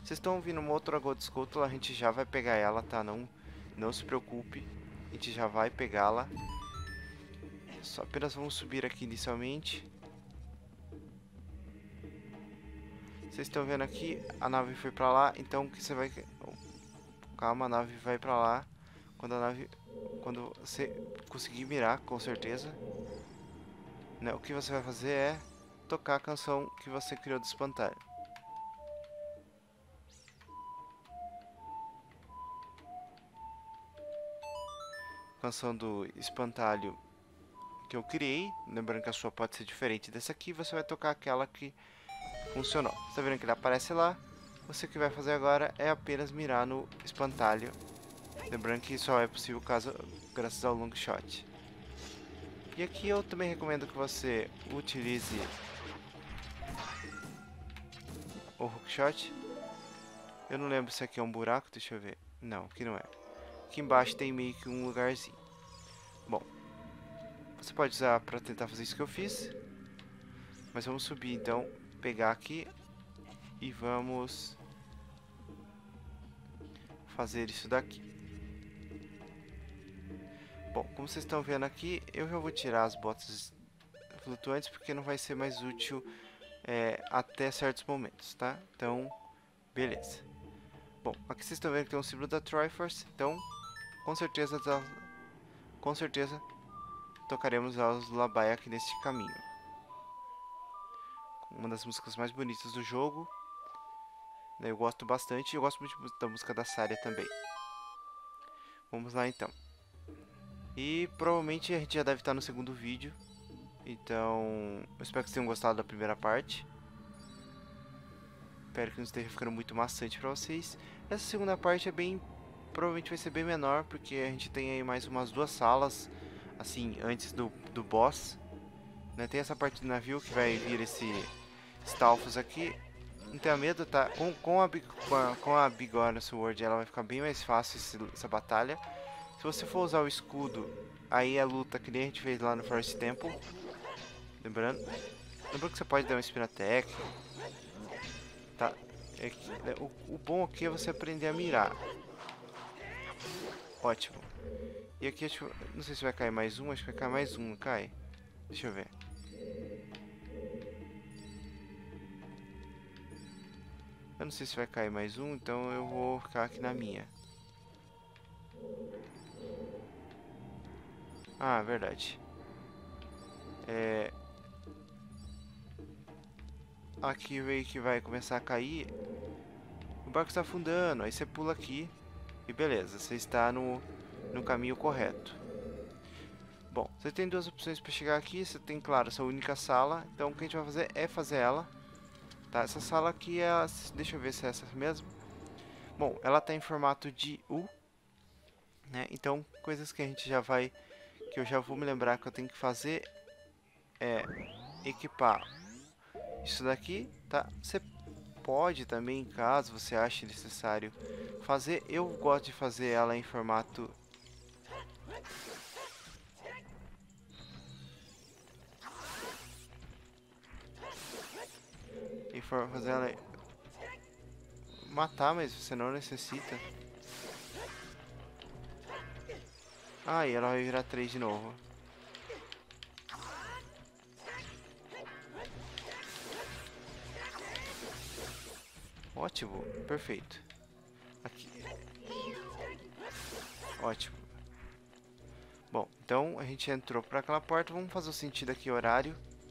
Vocês estão ouvindo uma outra Gold Scuttle, a gente já vai pegar ela, tá? Não se preocupe, a gente já vai pegá-la. Só apenas vamos subir aqui inicialmente. Vocês estão vendo aqui, a nave foi pra lá, então o que você vai... Calma, a nave vai pra lá. Quando você conseguir mirar, com certeza, né, o que você vai fazer é tocar a canção que você criou do espantalho. Canção do espantalho que eu criei. Lembrando que a sua pode ser diferente dessa aqui. Você vai tocar aquela que funcionou. Você tá vendo que ele aparece lá? Você que vai fazer agora é apenas mirar no espantalho. Lembrando que só é possível graças ao long shot. E aqui eu também recomendo que você utilize o hookshot. Eu não lembro se aqui é um buraco, deixa eu ver. Não, aqui não é. Aqui embaixo tem meio que um lugarzinho. Bom, você pode usar para tentar fazer isso que eu fiz. Mas vamos subir então, pegar aqui e vamos fazer isso daqui. Bom, como vocês estão vendo aqui, eu já vou tirar as botas flutuantes porque não vai ser mais útil até certos momentos, tá? Então, beleza. Bom, aqui vocês estão vendo que tem um símbolo da Triforce, então com certeza tocaremos aos Lullaby aqui neste caminho. Uma das músicas mais bonitas do jogo, né? Eu gosto bastante e eu gosto muito da música da Saria também. Vamos lá então. E provavelmente a gente já deve estar no segundo vídeo. Então, eu espero que vocês tenham gostado da primeira parte. Espero que não esteja ficando muito maçante pra vocês. Essa segunda parte provavelmente vai ser bem menor, porque a gente tem aí mais umas 2 salas, assim, antes do boss. Né? Tem essa parte do navio que vai vir esse Stalfos aqui. Não tenha medo, tá? Com a Bigorna Sword ela vai ficar bem mais fácil essa batalha. Se você for usar o escudo, aí é luta que nem a gente fez lá no Forest Temple. Lembrando que você pode dar um Spin Attack. Tá? O bom aqui é você aprender a mirar. Ótimo. E aqui, não sei se vai cair mais um. Acho que vai cair mais um, não cai? Deixa eu ver. Eu não sei se vai cair mais um, então eu vou ficar aqui na minha. Ah, verdade. Aqui veio que vai começar a cair. O barco está afundando. Aí você pula aqui. E beleza, você está no caminho correto. Bom, você tem 2 opções para chegar aqui. Você tem, claro, essa única sala. Então o que a gente vai fazer é fazer ela. Tá, essa sala aqui é a... Deixa eu ver se é essa mesmo. Bom, ela está em formato de U. Né? Então, coisas que a gente já vai... Que eu já vou me lembrar que eu tenho que fazer é equipar isso daqui, tá? Você pode também, caso você ache necessário fazer. Eu gosto de fazer ela em formato... fazer ela... Matar, mas você não necessita. Ah, e ela vai virar 3 de novo. Ótimo, perfeito. Aqui. Ótimo. Bom, então a gente entrou para aquela porta. Vamos fazer o sentido aqui, horário.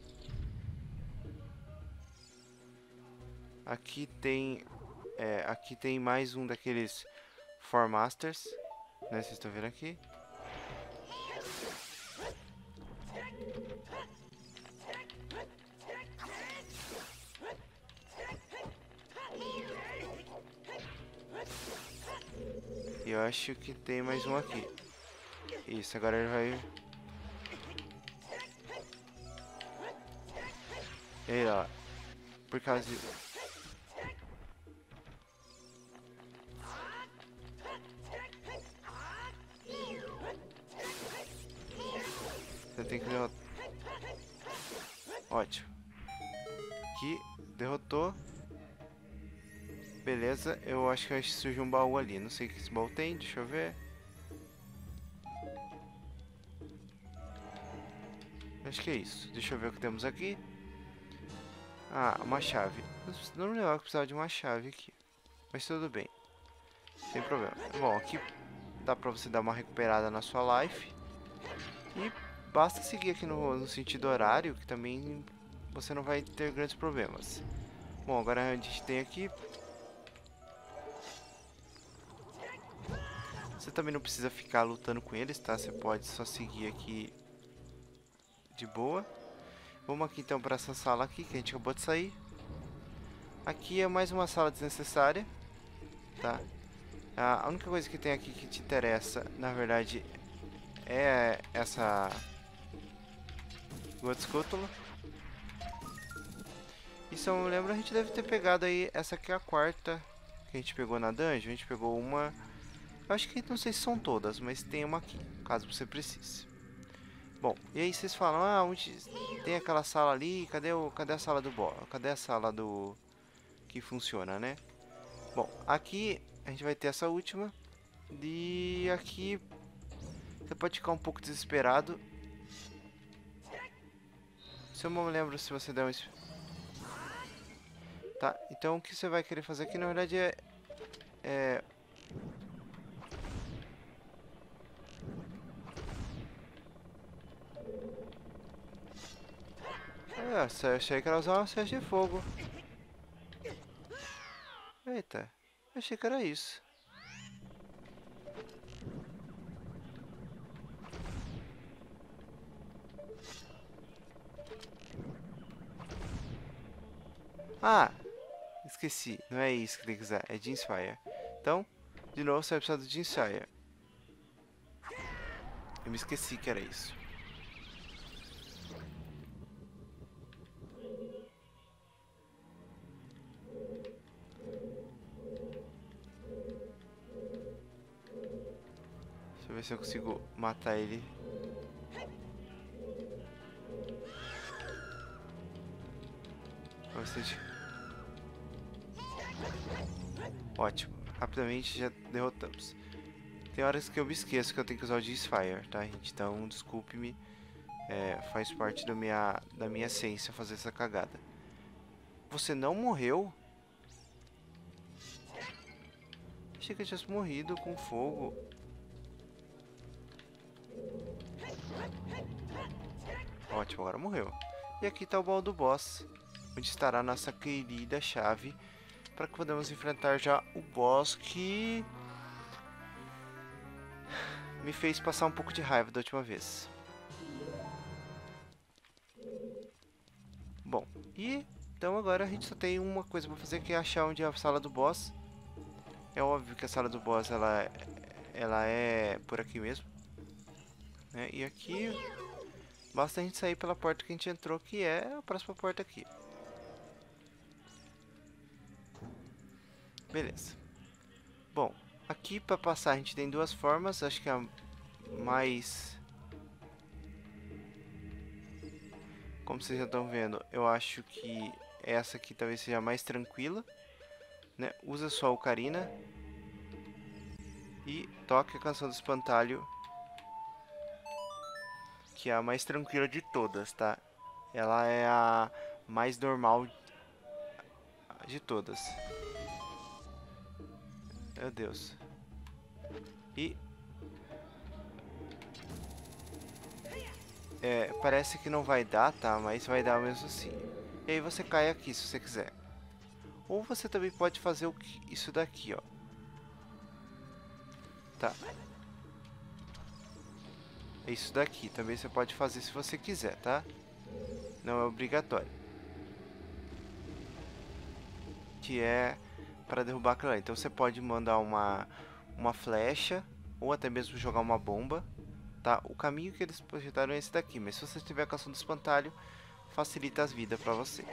Aqui tem mais um daqueles Four Masters, né? Vocês estão vendo aqui. E eu acho que tem mais um aqui. Isso, agora ele vai... Ei lá. Por causa de... Você tem que derrotar. Ótimo. Aqui, derrotou. Beleza, eu acho que surgiu um baú ali. Não sei o que esse baú tem, deixa eu ver. Acho que é isso. Deixa eu ver o que temos aqui. Ah, uma chave. Não me lembrava que precisava de uma chave aqui. Mas tudo bem. Sem problema. Bom, aqui dá pra você dar uma recuperada na sua life. E basta seguir aqui no sentido horário, que também você não vai ter grandes problemas. Bom, agora a gente tem aqui. Você também não precisa ficar lutando com eles, tá? Você pode só seguir aqui de boa. Vamos aqui então para essa sala aqui que a gente acabou de sair. Aqui é mais uma sala desnecessária, tá? A única coisa que tem aqui que te interessa, na verdade, é essa Godscutula. E se eu me lembro, a gente deve ter pegado aí, essa aqui é a quarta que a gente pegou na dungeon. A gente pegou uma, eu acho que não sei se são todas, mas tem uma aqui, caso você precise. Bom, e aí vocês falam, ah, onde tem aquela sala ali, cadê a sala do boss? Cadê a sala do que funciona, né? Bom, aqui a gente vai ter essa última. E aqui você pode ficar um pouco desesperado. Se eu não me lembro se você der um... Tá, então o que você vai querer fazer aqui na verdade é... eu achei que era usar uma flecha de fogo. Eita, achei que era isso. Ah, esqueci, não é isso que tem que usar, é Jinspire. Então, de novo você vai precisar do Jinspire. Eu me esqueci que era isso. Deixa eu ver se eu consigo matar ele. Ótimo, rapidamente já derrotamos. Tem horas que eu me esqueço que eu tenho que usar o Jinspire, tá, gente? Então, desculpe-me. Faz parte da minha essência fazer essa cagada. Você não morreu? Achei que eu tivesse morrido com fogo. Ótimo, agora morreu. E aqui está o baú do boss, onde estará nossa querida chave para que podemos enfrentar já o boss que me fez passar um pouco de raiva da última vez. Bom, e então agora a gente só tem uma coisa para fazer, que é achar onde é a sala do boss. É óbvio que a sala do boss ela é por aqui mesmo, né? E aqui basta a gente sair pela porta que a gente entrou, que é a próxima porta aqui. Beleza. Bom, aqui para passar a gente tem duas formas, acho que a mais... Como vocês já estão vendo, eu acho que essa aqui talvez seja mais tranquila, né? Usa sua ocarina e toque a canção do espantalho, que é a mais tranquila de todas, tá? Ela é a mais normal de todas. Meu Deus. E... parece que não vai dar, tá? Mas vai dar mesmo assim. E aí você cai aqui, se você quiser. Ou você também pode fazer isso daqui, ó. Tá. Isso daqui também você pode fazer se você quiser, tá? Não é obrigatório. Que é para derrubar aquilo lá. Então você pode mandar uma flecha ou até mesmo jogar uma bomba, tá? O caminho que eles projetaram é esse daqui, mas se você tiver a canção do espantalho, facilita as vidas para você.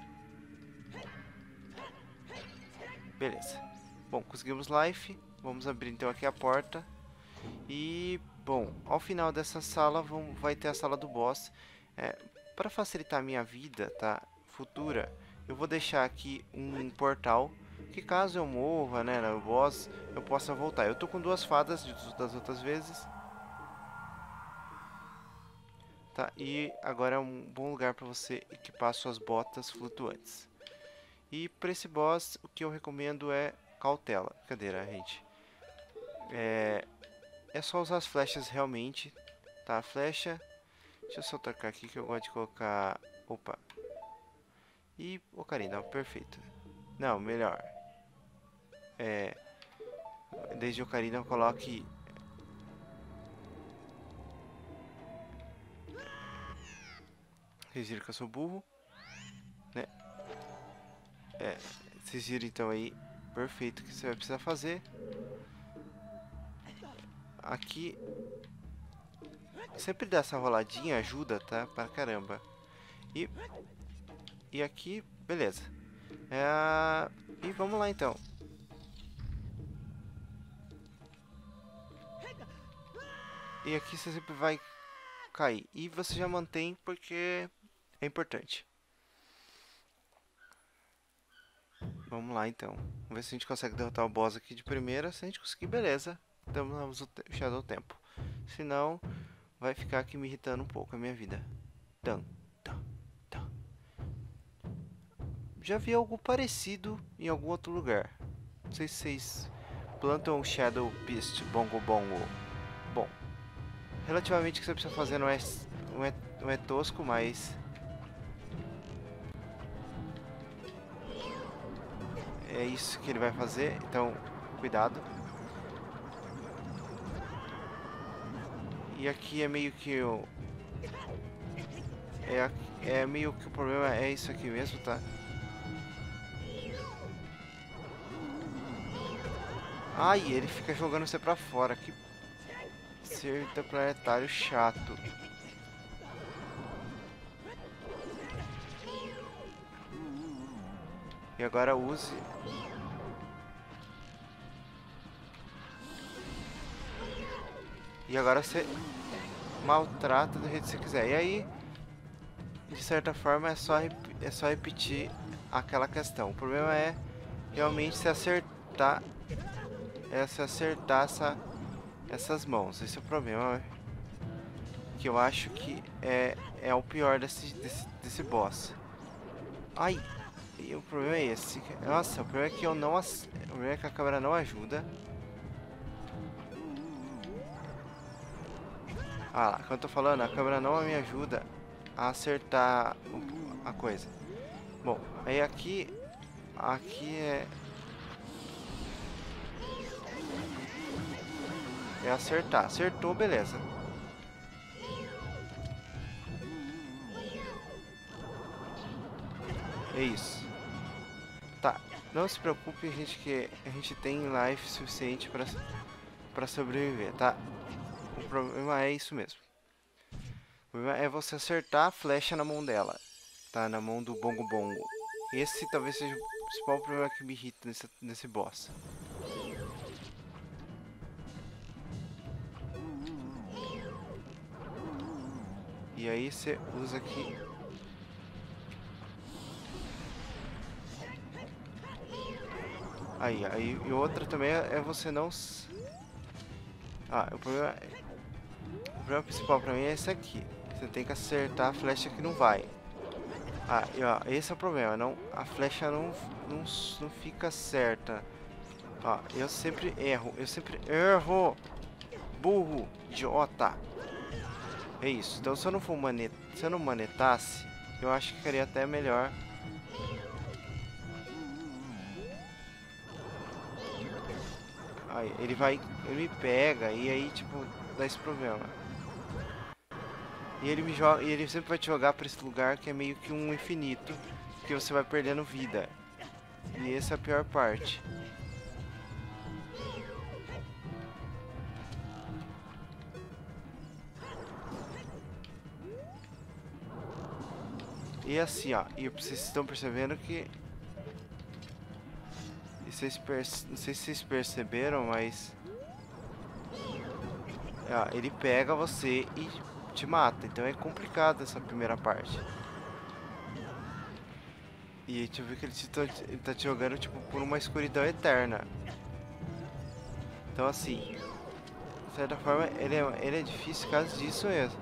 Beleza. Bom, conseguimos life. Vamos abrir então aqui a porta. E, bom, ao final dessa sala vai ter a sala do boss. Para facilitar a minha vida, tá? Futura, eu vou deixar aqui um portal Que caso eu morra, né, no boss, eu possa voltar. Eu tô com 2 fadas das outras vezes. Tá, e agora é um bom lugar para você equipar suas botas flutuantes. E para esse boss, o que eu recomendo é cautela. Brincadeira, gente. É só usar as flechas realmente, tá? A flecha... Deixa eu só trocar aqui que eu gosto de colocar... Opa. E Ocarina, perfeito. Não, melhor. Desde Ocarina eu coloque... Vocês viram que eu sou burro, né? Vocês viram então aí, perfeito, o que você vai precisar fazer. Aqui, sempre dar essa roladinha ajuda, tá? Pra caramba. E aqui, beleza. E vamos lá então. E aqui você sempre vai cair. E você já mantém porque é importante. Vamos lá então. Vamos ver se a gente consegue derrotar o boss aqui de primeira. Se a gente conseguir, beleza. Damos o Shadow Tempo. Se não, vai ficar aqui me irritando um pouco a minha vida. Tan, tan, tan. Já vi algo parecido em algum outro lugar. Não sei se vocês plantam Shadow Beast Bongo Bongo. Bom, relativamente o que você precisa fazer não é tosco, mas é isso que ele vai fazer, então cuidado. E aqui é meio que o... É meio que o problema é isso aqui mesmo, tá? Ai, ele fica jogando você pra fora, que ser interplanetário chato. E agora use... E agora você maltrata do jeito que você quiser. E aí, de certa forma, é só repetir aquela questão. O problema é realmente se acertar... se acertar essas mãos. Esse é o problema. Que eu acho que é o pior desse boss. Ai, e o problema é esse. Nossa, o problema é que eu não... O problema é que a câmera não ajuda. Ah lá, como eu tô falando, a câmera não me ajuda a acertar a coisa. Bom, aí aqui é acertar. Acertou, beleza. É isso. Tá, não se preocupe, gente, que a gente tem life suficiente pra sobreviver, tá? O problema é isso mesmo. O problema é você acertar a flecha na mão dela, tá? Na mão do Bongo Bongo. Esse talvez seja o principal problema que me irrita nesse boss. E aí você usa aqui... Aí, e outra também é você não... o problema principal pra mim é esse aqui. Você tem que acertar a flecha que não vai. E ó, esse é o problema. A flecha não fica certa. Ó, eu sempre erro. Burro, idiota. É isso. Então se eu não manetasse, eu acho que ficaria até melhor. Aí, ele me pega e aí tipo dá esse problema. E ele sempre vai te jogar para esse lugar que é meio que um infinito, que você vai perdendo vida. E essa é a pior parte. E assim, ó, e vocês estão percebendo que... Não sei se vocês perceberam, mas... ele pega você e te mata, então é complicado essa primeira parte. E a gente vê que ele tá te jogando, tipo, por uma escuridão eterna. Então, assim, de certa forma, ele é difícil por causa disso mesmo.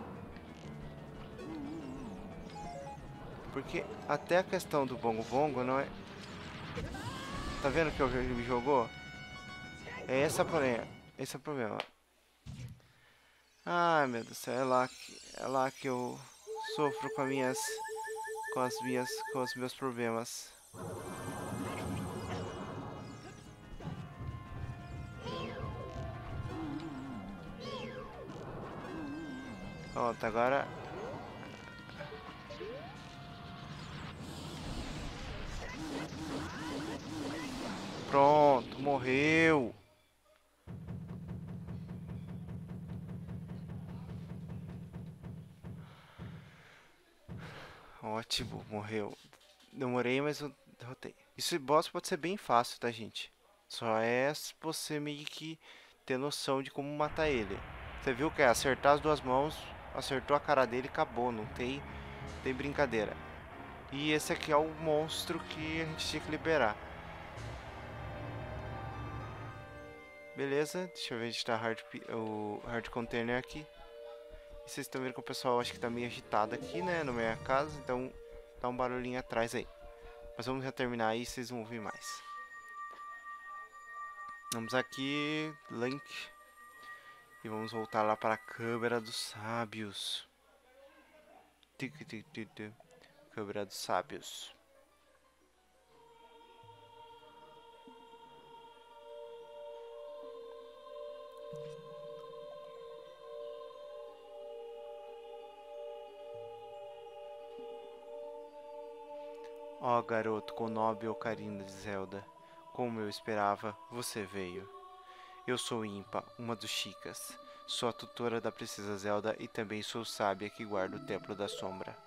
Porque até a questão do Bongo Bongo não é... Tá vendo que ele me jogou? É esse o problema. Esse é o problema. Ai, meu Deus do céu, é lá que eu sofro com os meus problemas. Pronto, agora... Pronto, morreu. Ótimo, morreu. Demorei, mas eu derrotei. Esse boss pode ser bem fácil, tá, gente? Só é você meio que ter noção de como matar ele. Você viu que é acertar as duas mãos, acertou a cara dele e acabou, não tem brincadeira. E esse aqui é o monstro que a gente tinha que liberar. Beleza, deixa eu ver onde está o hard container aqui. E vocês estão vendo que o pessoal acho que tá meio agitado aqui, né, na minha casa, então dá um barulhinho atrás aí. Mas vamos já terminar aí, vocês vão ouvir mais. Vamos aqui, Link. E vamos voltar lá para a Câmara dos Sábios. Câmara dos Sábios. Ó, garoto com nobre ocarina de Zelda. Como eu esperava, você veio. Eu sou Impa, uma dos Chicas. Sou a tutora da princesa Zelda e também sou sábia que guarda o Templo da Sombra.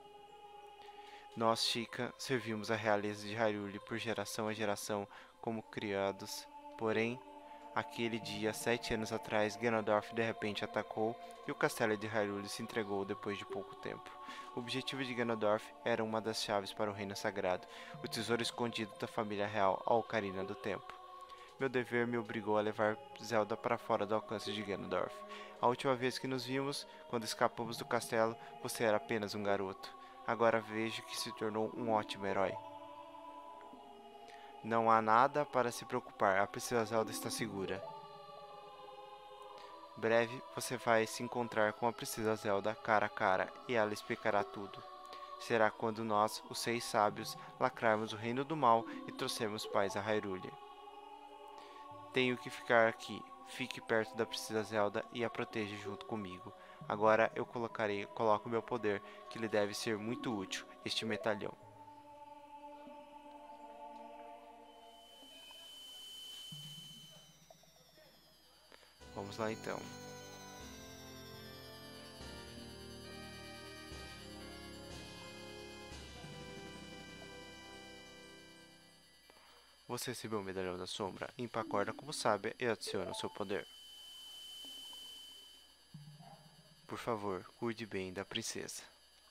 Nós, Chica, servimos a realeza de Hyrule por geração a geração como criados. Porém, aquele dia, 7 anos atrás, Ganondorf de repente atacou e o castelo de Hyrule se entregou depois de pouco tempo. O objetivo de Ganondorf era uma das chaves para o Reino Sagrado, o tesouro escondido da família real, a Ocarina do Tempo. Meu dever me obrigou a levar Zelda para fora do alcance de Ganondorf. A última vez que nos vimos, quando escapamos do castelo, você era apenas um garoto. Agora vejo que se tornou um ótimo herói. Não há nada para se preocupar, a princesa Zelda está segura. Breve você vai se encontrar com a princesa Zelda cara a cara e ela explicará tudo. Será quando nós, os 6 sábios, lacrarmos o reino do mal e trouxermos paz a Hyrule. Tenho que ficar aqui. Fique perto da princesa Zelda e a proteja junto comigo. Agora eu coloco meu poder, que lhe deve ser muito útil, este medalhão. Vamos lá então. Você recebeu o medalhão da sombra, impa a corda como sábia e adiciona o seu poder. Por favor, cuide bem da princesa.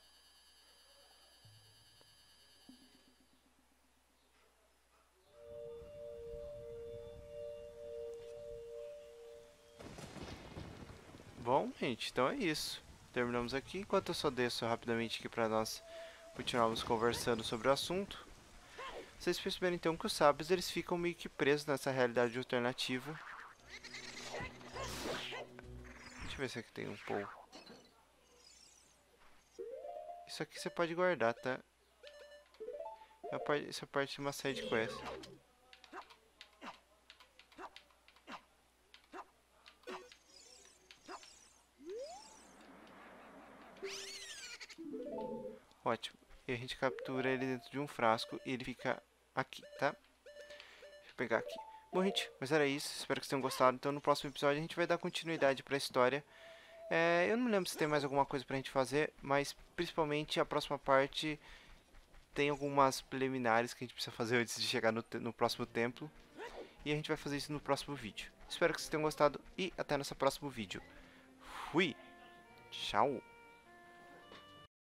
Bom, gente, então é isso. Terminamos aqui. Enquanto eu só desço rapidamente aqui para nós continuarmos conversando sobre o assunto. Vocês perceberam então que os sábios eles ficam meio que presos nessa realidade alternativa. Deixa eu ver se aqui tem um pouco. Isso aqui você pode guardar, tá? Isso é parte de uma série de quests. Ótimo. E a gente captura ele dentro de um frasco e ele fica aqui, tá? Deixa eu pegar aqui. Bom, gente, mas era isso. Espero que vocês tenham gostado. Então, no próximo episódio, a gente vai dar continuidade para a história. Eu não lembro se tem mais alguma coisa pra gente fazer, mas principalmente a próxima parte tem algumas preliminares que a gente precisa fazer antes de chegar no próximo templo. E a gente vai fazer isso no próximo vídeo. Espero que vocês tenham gostado e até nosso próximo vídeo. Fui! Tchau!